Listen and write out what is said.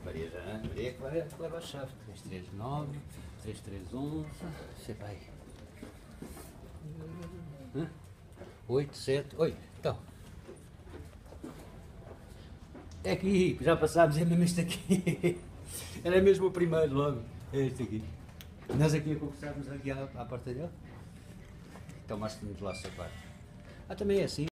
Maria que leva a chave. 339, 3311. Sei bem. 8, 7. Oi, então. É aqui, já passámos, é mesmo este aqui. Era mesmo o primeiro logo. É este aqui. Nós aqui a conversarmos aqui à porta dele. Então, mas temos lá a sua parte. Ah, também é assim.